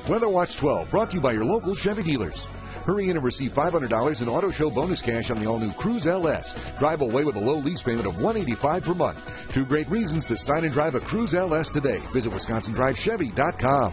Weather Watch 12, brought to you by your local Chevy dealers. Hurry in and receive $500 in Auto Show bonus cash on the all-new Cruze LS. Drive away with a low lease payment of $185 per month. Two great reasons to sign and drive a Cruze LS today. Visit WisconsinDriveChevy.com.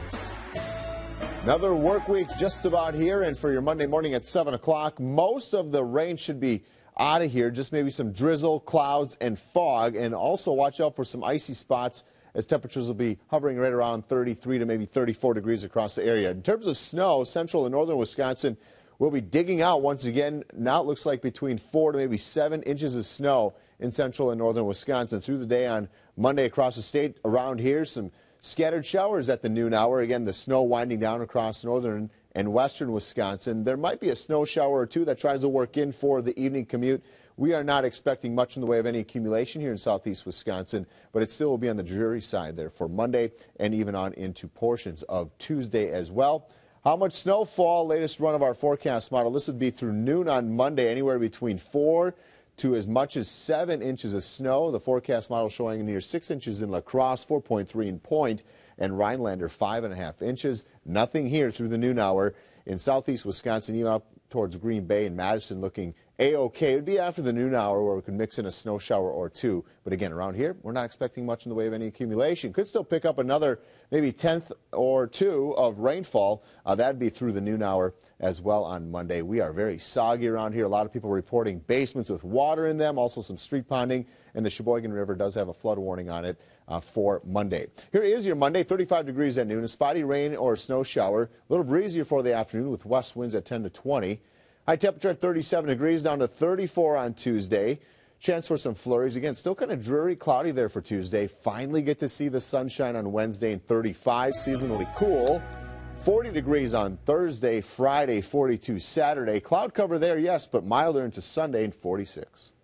Another work week just about here, and for your Monday morning at 7 o'clock, most of the rain should be out of here, just maybe some drizzle, clouds, and fog, and also watch out for some icy spots as temperatures will be hovering right around 33 to maybe 34 degrees across the area. In terms of snow, central and northern Wisconsin will be digging out once again. Now it looks like between 4 to maybe 7 inches of snow in central and northern Wisconsin through the day on Monday across the state. Around here, some scattered showers at the noon hour. Again, the snow winding down across northern and western Wisconsin. There might be a snow shower or two that tries to work in for the evening commute. We are not expecting much in the way of any accumulation here in southeast Wisconsin, but it still will be on the dreary side there for Monday and even on into portions of Tuesday as well. How much snowfall? Latest run of our forecast model. This would be through noon on Monday, anywhere between 4 to as much as 7 inches of snow. The forecast model showing near 6 inches in La Crosse, 4.3 in Point, and Rhinelander 5.5 inches. Nothing here through the noon hour in southeast Wisconsin, even up towards Green Bay and Madison looking A-OK. It would be after the noon hour where we could mix in a snow shower or two. But again, around here, we're not expecting much in the way of any accumulation. Could still pick up another maybe tenth or two of rainfall. That'd be through the noon hour as well on Monday. We are very soggy around here. A lot of people reporting basements with water in them, also some street ponding, and the Sheboygan River does have a flood warning on it for Monday. Here is your Monday, 35 degrees at noon, a spotty rain or snow shower, a little breezier for the afternoon with west winds at 10 to 20. High temperature at 37 degrees, down to 34 on Tuesday. Chance for some flurries. Again, still kind of dreary, cloudy there for Tuesday. Finally get to see the sunshine on Wednesday, and 35, seasonally cool. 40 degrees on Thursday, Friday, 42 Saturday. Cloud cover there, yes, but milder into Sunday and 46.